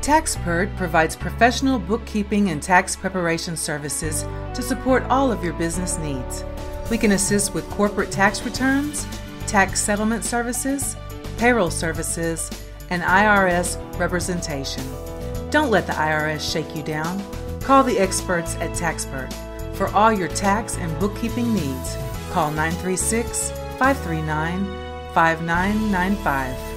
Taxpert provides professional bookkeeping and tax preparation services to support all of your business needs. We can assist with corporate tax returns, tax settlement services, payroll services, and IRS representation. Don't let the IRS shake you down. Call the experts at Taxpert. For all your tax and bookkeeping needs, call 936-539-5995.